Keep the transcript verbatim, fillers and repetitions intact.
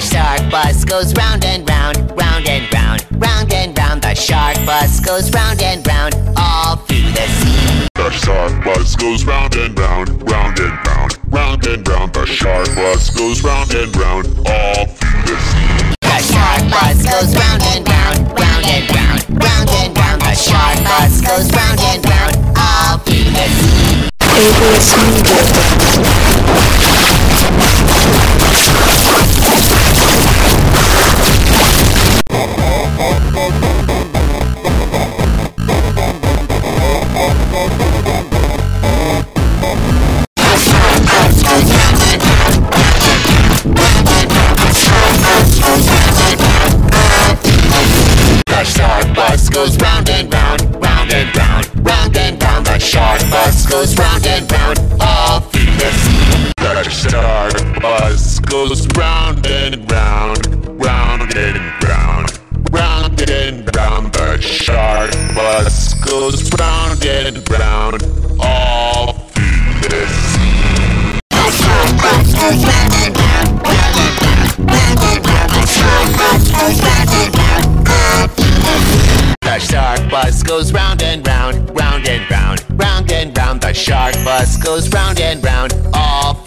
shark bus goes round and round, round and round, round and round. The shark bus goes round and round, all through the sea. The shark bus goes round and round, round and round, round and round. The shark bus goes round and round, all through the sea. The shark bus goes round and round, round and round, round and round. The shark bus goes round and round, all through the sea. A B S Media. The shark bus goes round and round, round and round, round and round. The shark bus goes round and round, all through the sea. The shark bus goes round and round, round and round, round and round. The shark bus goes round and round, all through the sea. The shark bus goes round and round, round and round, round and round. The shark bus goes round and round, all through the sea. The shark bus goes round and round, round and round, round and round. The shark bus goes round and round, all